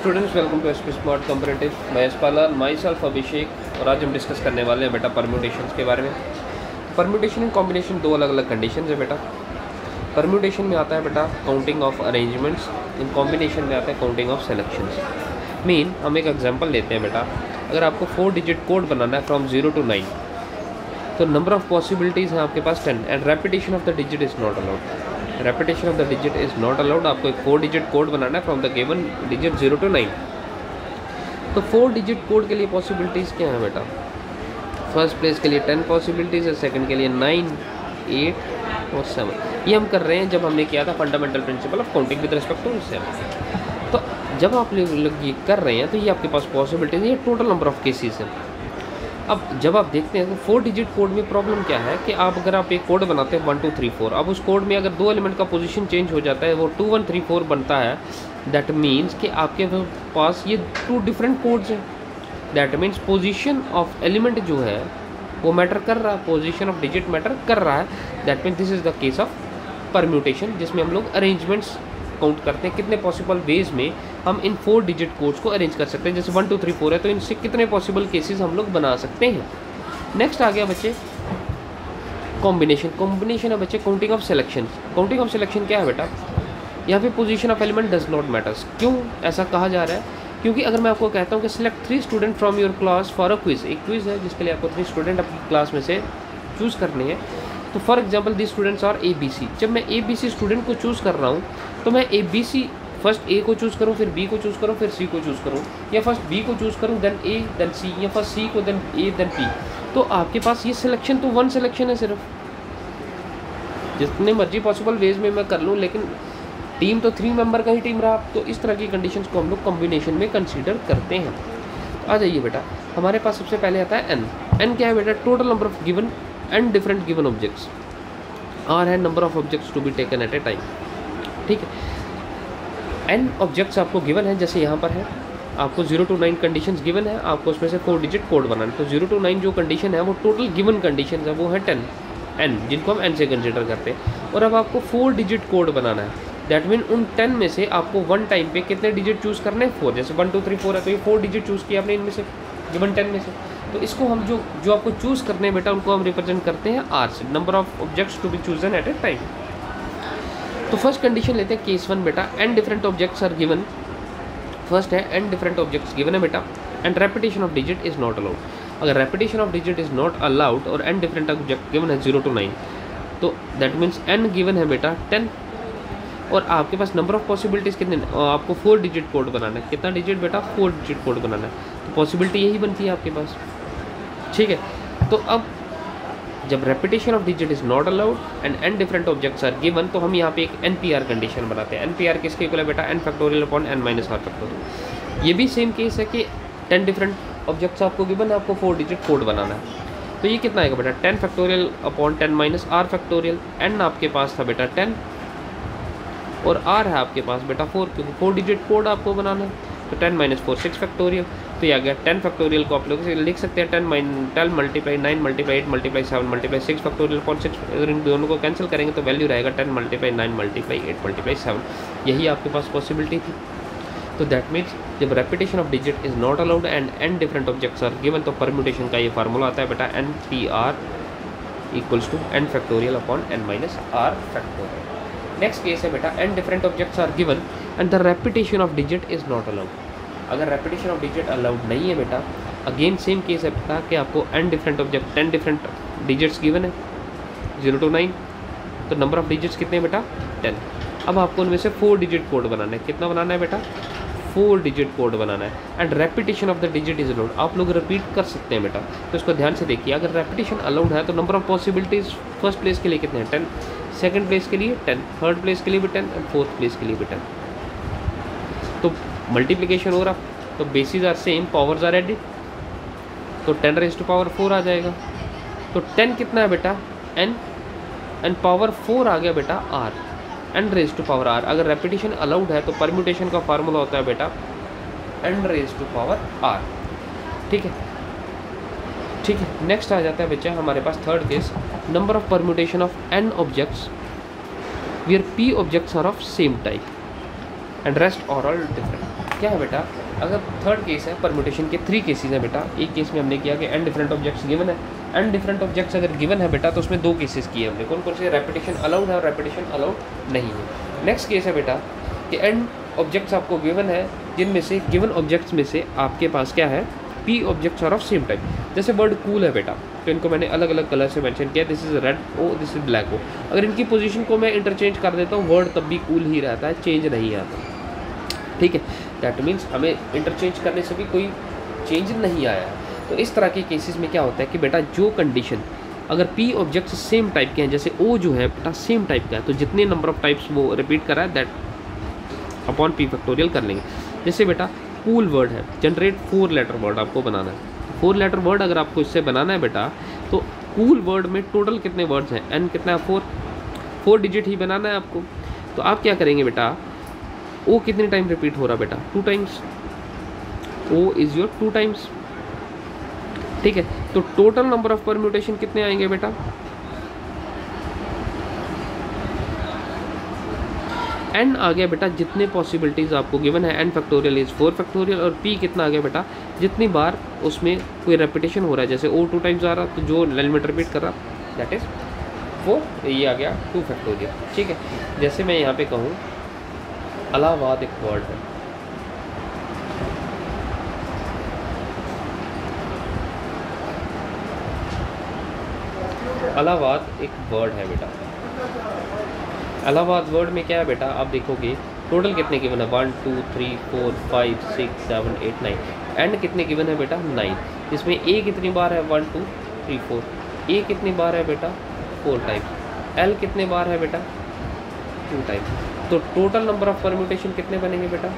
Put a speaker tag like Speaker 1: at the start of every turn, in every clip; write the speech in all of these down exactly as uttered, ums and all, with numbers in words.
Speaker 1: Students, welcome to SP smart comparative. मैं Yashpal, my self अभिषेक, और आज हम डिस्कस करने वाले हैं बेटा परम्यूटेशंस के बारे में। परम्यूटेशन एंड कॉम्बिनेशन दो अलग अलग कंडीशंस है बेटा। परम्यूटेशन में आता है बेटा काउंटिंग ऑफ अरेंजमेंट्स, इन कॉम्बिनेशन में आता है काउंटिंग ऑफ सेलेक्शंस। मीन हम एक एग्जांपल लेते हैं बेटा, अगर आपको फोर डिजिट कोड बनाना है फ्रॉम जीरो टू नाइन, तो नंबर ऑफ पॉसिबिलिटीज़ हैं आपके पास ten and repetition of the digit is not allowed. Repetition of the digit is not allowed. आपको एक फोर डिजिट कोड बनाना है from the given digit zero to nine. तो four digit code के लिए पॉसिबिलिटीज़ क्या है बेटा? फर्स्ट प्लेस के लिए टेन पॉसिबिलिटीज़ है, सेकंड के लिए नाइन, एट और सेवन। ये हम कर रहे हैं जब हमने किया था fundamental principle of counting with respect to seven. तो जब आप लोग ये कर रहे हैं तो ये आपके पास पॉसिबिलिटीज़ है, ये टोटल नंबर ऑफ केसेस हैं। अब जब आप देखते हैं तो फोर डिजिट कोड में प्रॉब्लम क्या है कि आप अगर आप एक कोड बनाते हैं वन टू थ्री फोर, अब उस कोड में अगर दो एलिमेंट का पोजीशन चेंज हो जाता है, वो टू वन थ्री फोर बनता है, दैट मीन्स कि आपके पास ये टू डिफरेंट कोड्स हैं। That means position of element जो है वो मैटर कर रहा है, पोजीशन ऑफ डिजिट मैटर कर रहा है। That means this is the case of permutation, जिसमें हम लोग अरेंजमेंट्स काउंट करते हैं, कितने पॉसिबल वेज में हम इन फोर डिजिट कोड्स को अरेंज कर सकते हैं। जैसे वन टू थ्री फोर है तो इनसे कितने पॉसिबल केसेस हम लोग बना सकते हैं। नेक्स्ट आ गया बच्चे कॉम्बिनेशन। कॉम्बिनेशन है बच्चे counting of selection. Counting of selection क्या है बेटा? यहाँ पे position of element does not matters. क्यों ऐसा कहा जा रहा है? क्योंकि अगर मैं आपको कहता हूँ कि select three student from your class for a quiz, एक क्विज है जिसके लिए आपको थ्री स्टूडेंट अपनी क्लास में से चूज़ करने हैं। तो for example the students are A B C. जब मैं ए बी सी स्टूडेंट को चूज़ कर रहा हूँ तो मैं A B C first A को चूज़ करूँ, फिर बी को चूज़ करूँ, फिर सी को चूज़ करूँ, या फर्स्ट बी को चूज़ करूँ देन ए देन सी, या फर्स्ट सी को देन ए देन पी। तो आपके पास ये सिलेक्शन तो वन सिलेक्शन है सिर्फ। जितने मर्जी पॉसिबल वेज में मैं कर लूँ, लेकिन टीम तो थ्री मेंबर का ही टीम रहा। तो इस तरह की कंडीशंस को हम लोग कॉम्बिनेशन में कंसीडर करते हैं। तो आ जाइए बेटा, हमारे पास सबसे पहले आता है एन। एन क्या है बेटा? Total number of given and different given objects. R है number of objects to be taken at a time. ठीक है, एन ऑब्जेक्ट्स आपको गिवन है, जैसे यहाँ पर है आपको zero to nine conditions given है, आपको उसमें से फोर डिजिट कोड बनाना है। तो जीरो टू नाइन जो कंडीशन है वो टोटल गिवन कंडीशन है, वो है टेन एन, जिनको हम एन से कंसिडर करते हैं। और अब आपको फोर डिजिट कोड बनाना है। दैट मीन उन टेन में से आपको वन टाइम पे कितने डिजिट चूज़ करने हैं? फोर। जैसे वन टू थ्री फोर है तो ये फोर डिजिट चूज़ किया आपने इनमें से, गिवन टेन में से। तो इसको हम जो जो आपको चूज़ करने हैं बेटा, उनको हम रिप्रेजेंट करते हैं आर से, number of objects to be chosen at a time. तो फर्स्ट कंडीशन लेते हैं केस वन बेटा, n different objects are given. First है एन डिफरेंट ऑब्जेक्ट्स गिवन है बेटा, and repetition of digit is not allowed. अगर repetition of digit is not allowed और n different object given है zero to nine, तो that means n given है बेटा ten, और आपके पास नंबर ऑफ पॉसिबिलिटीज़ कितने? आपको फोर डिजिट कोड बनाना है। कितना डिजिट बेटा? फोर डिजिट कोड बनाना है। तो पॉसिबिलिटी यही बनती है आपके पास। ठीक है, तो अब जब repetition of digit is not allowed and n different objects are given, तो हम यहाँ पे एक एन पी आर कंडीशन बनाते हैं। एन पी आर किसके इक्वल है बेटा? N factorial upon n minus R factorial. ये भी सेम केस है कि टेन डिफरेंट ऑब्जेक्ट्स आपको गिवन है, आपको फोर डिजिट कोड बनाना है। तो ये कितना आएगा बेटा? Ten factorial upon ten minus R factorial. N आपके पास था बेटा टेन और आर है आपके पास बेटा फोर, क्योंकि फोर डिजिट कोड आपको बनाना है। तो ten minus four six factorial. तो ये आ गया टेन फैक्टोरियल को आप लोग लिख सकते हैं टेन माइन ten multiply nine multiply eight multiply seven multiply six factorial upon six. अगर इन दोनों को कैंसिल करेंगे तो वैल्यू रहेगा ten multiply nine multiply eight multiply seven. यही आपके पास पॉसिबिलिटी थी। तो दैट मीन्स जब repetition of digit is not allowed and n different objects are given, तो परम्यूटेशन का ये फार्मूला आता है बेटा, n P R equals to n factorial upon n minus R factorial. Next case है बेटा, n different objects are given and the repetition of digit is not allowed. अगर repetition of digit allowed नहीं है बेटा, again same case है बेटा कि आपको n different object ten different digits given है जीरो टू नाइन, तो नंबर ऑफ डिजिट्स कितने हैं बेटा? टेन। अब आपको उनमें से फोर डिजिट कोड बनाना है। कितना बनाना है बेटा? फोर डिजिट कोड बनाना है and repetition of the digit is allowed. आप लोग रिपीट कर सकते हैं बेटा, तो इसको ध्यान से देखिए। अगर रेपिटेशन अलाउड है तो number of possibilities first place के लिए कितने हैं? टेन, सेकंड प्लेस के लिए टेन, थर्ड प्लेस के लिए भी टेन, एंड फोर्थ प्लेस के लिए भी टेन। तो मल्टीप्लिकेशन हो रहा, तो bases are same, powers are added, तो ten raise to power four आ जाएगा। तो टेन कितना है बेटा? एन, एंड पावर फोर आ गया बेटा R, n raise to power R. अगर रेपिटेशन अलाउड है तो परम्यूटेशन का फार्मूला होता है बेटा n raise to power R. ठीक है, ठीक है। नेक्स्ट आ जाता है बच्चा हमारे पास third case, number of permutation of n objects where P objects are of same type and rest are all different. क्या है बेटा, अगर थर्ड केस है परम्यूटेशन के थ्री केसेस हैं बेटा। एक केस में हमने किया कि एन डिफरेंट ऑब्जेक्ट्स गिवन है, एन डिफरेंट ऑब्जेक्ट्स अगर गिवन है बेटा तो उसमें दो केसेस किए हमने, कौन कौन से, रेपिटेशन अलाउड है और रेपिटेशन अलाउड नहीं है। नेक्स्ट केस है बेटा कि एन ऑब्जेक्ट्स आपको गिवन है जिनमें से गिवन ऑब्जेक्ट्स में से आपके पास क्या है, P objects are of same type. जैसे वर्ड कूल है बेटा, तो इनको मैंने अलग अलग कलर से मेंशन किया, this is red O, this is black O. अगर इनकी पोजीशन को मैं इंटरचेंज कर देता हूँ वर्ड तब भी कूल ही रहता है, चेंज नहीं आता, ठीक है। दैट मीन्स हमें इंटरचेंज करने से भी कोई चेंज नहीं आया है। तो इस तरह के केसेस में क्या होता है कि बेटा जो कंडीशन अगर पी ऑब्जेक्ट्स सेम टाइप के हैं, जैसे ओ जो है बेटा सेम टाइप का है, तो जितने नंबर ऑफ टाइप्स वो रिपीट कर रहा है दैट अपॉन पी फैक्टोरियल कर लेंगे। जैसे बेटा कूल वर्ड है, जनरेट फोर लेटर वर्ड आपको बनाना है। फोर लेटर वर्ड अगर आपको इससे बनाना है बेटा, तो कूल वर्ड में टोटल कितने वर्ड्स हैं, एन कितना है, फोर, फोर डिजिट ही बनाना है आपको। तो आप क्या करेंगे बेटा, ओ कितने टाइम रिपीट हो रहा बेटा, two times, O is your two times, ठीक है। तो टोटल नंबर ऑफ परम्यूटेशन कितने आएंगे बेटा, एन आ गया बेटा, जितने पॉसिबिलिटीज़ आपको गिवन है, n factorial is four factorial, और पी कितना आ गया बेटा, जितनी बार उसमें कोई रेपिटेशन हो रहा है, जैसे ओ टू टाइम्स आ रहा तो जो एलिमेंट रिपीट कर रहा दैट इज़ वो, ये आ गया टू फैक्टोरियल, ठीक है। जैसे मैं यहाँ पे कहूँ इलाहाबाद एक वर्ड है, इलाहाबाद एक वर्ड है बेटा। इलाहाबाद वर्ड में क्या है बेटा, आप देखोगे टोटल कितने गिवन है, one two three four five six seven eight nine, and कितने गिवन है बेटा, नाइन। इसमें ए कितनी बार है, one two three four, A कितनी बार है बेटा, फोर टाइम्स, एल कितने बार है बेटा, टू टाइम्स। तो टोटल नंबर ऑफ परम्यूटेशन कितने बनेंगे बेटा,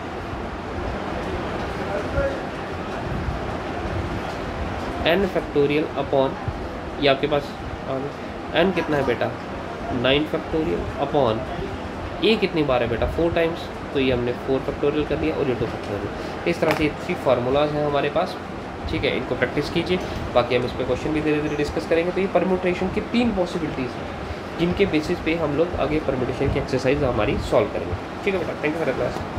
Speaker 1: एन फैक्टोरियल अपॉन, ये आपके पास एन कितना है बेटा, नाइन फैक्टोरियल अपॉन ए कितनी बार है बेटा, फोर टाइम्स, तो ये हमने फोर फैक्टोरियल कर दिया और ये टू फैक्टोरियल। इस तरह से थ्री फार्मूलाज हैं हमारे पास, ठीक है। इनको प्रैक्टिस कीजिए, बाकी हम इस पर क्वेश्चन भी धीरे धीरे डिस्कस करेंगे। तो ये परम्यूटेशन की तीन पॉसिबिलिटीज़ हैं जिनके बेसिस पे हम लोग आगे परम्यूटेशन की एक्सरसाइज हमारी सॉल्व करेंगे, ठीक है बेटा। Thank you for the class.